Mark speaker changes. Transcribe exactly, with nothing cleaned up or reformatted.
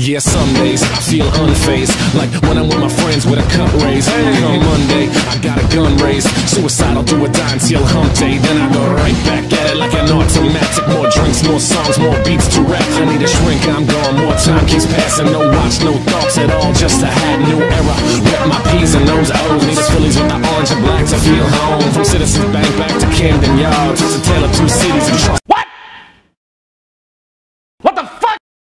Speaker 1: Yeah, some days I feel unfazed, like when I'm with my friends with a cup raised. Come Monday, I got a gun raised, suicidal do or die until hump day. Then I go right back at it like an automatic. More drinks, more songs, more beats to rap. I need a shrink, I'm gone, more time keeps passing. No watch, no thoughts at all, just a hat, new era. Rep my P's and those O's, need Phillies with the orange and black to feel home. From Citizens Bank back to Camden Yards,